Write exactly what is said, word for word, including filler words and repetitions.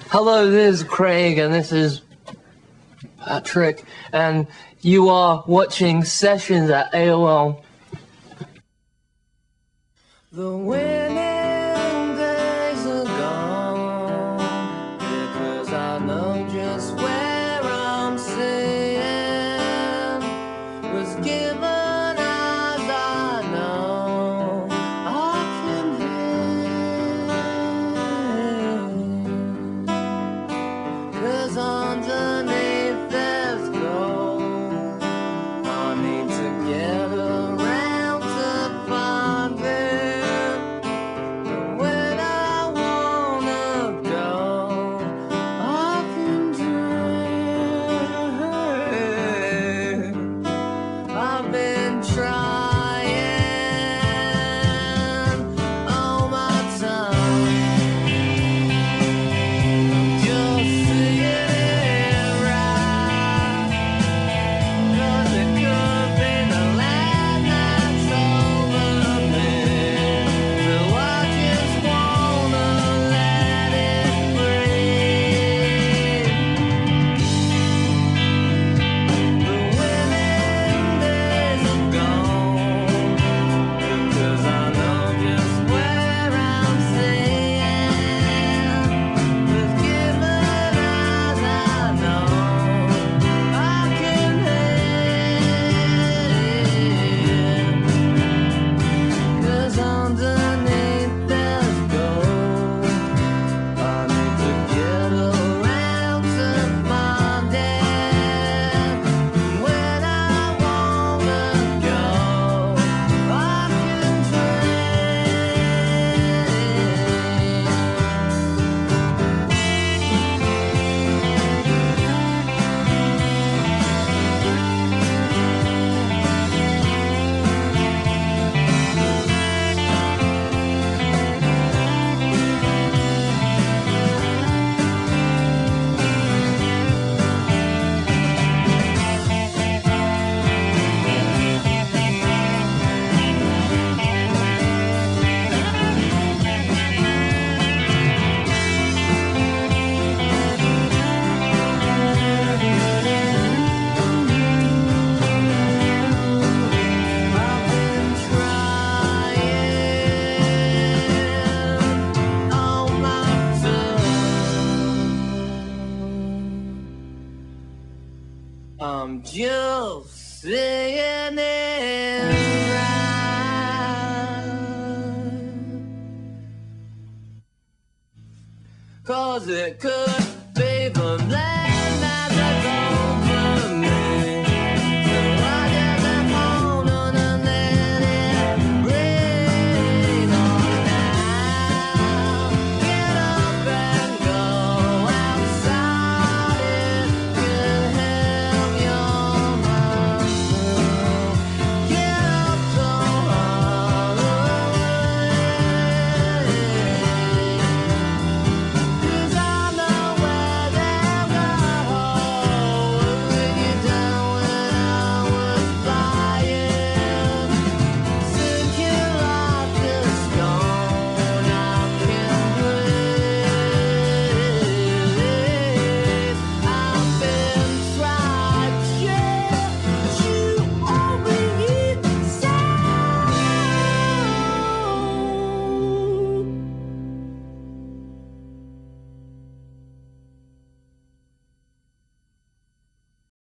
Hello, this is Craig, and this is Patrick, and you are watching Sessions at A O L. The winning days are gone, because I know just where I'm seeing was given as I know I can hear, 'cause underneath there's gold. I need to get around to find it. When I wanna go, I can dream. I've been trying all my time, just seeing it right. 'Cause it could be the land that's over me. So I just wanna let it breathe. The winning days are gone, because I know just where I'm seeing was given as I know I can hear, 'cause underneath there's gold. I need to get around to find it. When I wanna go, I can I've been trying all my time. I'm just seeing it right. 'Cause it could be the land